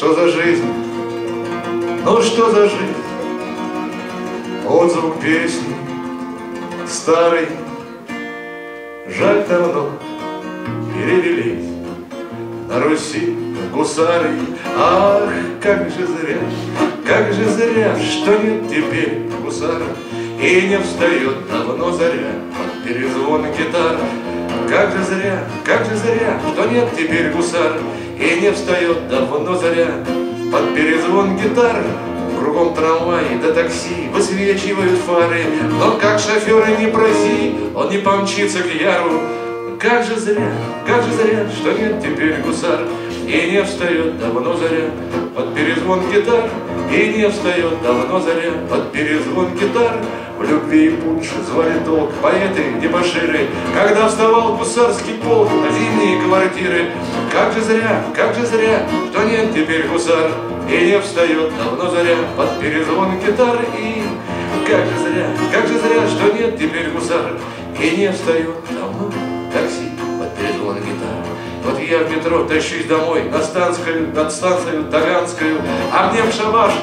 что за жизнь? Ну что за жизнь? Отзвук песни старой, жаль, давно перевелись на Руси гусары. Ах, как же зря, что нет теперь гусара, и не встает давно заря под перезвон гитар. Как же зря, что нет теперь гусара, и не встает давно заря под перезвон гитар. Кругом трамваи да такси высвечивают фары, но как шофера не проси, он не помчится к яру. Как же зря, что нет теперь гусар, и не встает давно заря под перезвон гитар, и не встает давно заря под перезвон гитар. В любви и пунше звали толк поэты дебоширы, когда вставал гусарский полк на зимние квартиры. Как же зря, что нет теперь гусар, и не встает давно заря под перезвон гитар. И как же зря, что нет теперь гусар, и не встает давно такси под перезвон гитар. Вот я в метро тащусь домой над станцией Таганскую, а мне в шабаш,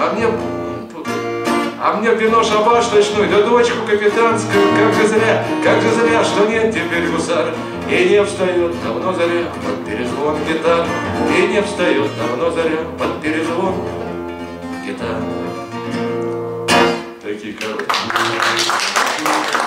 а мне вино шабаш ночной, да дочку капитанскую. Как же зря, что нет теперь гусар, и не встает давно заря под перезвон гитар, и не встает давно заря под перезвон гитар. Такие короткие.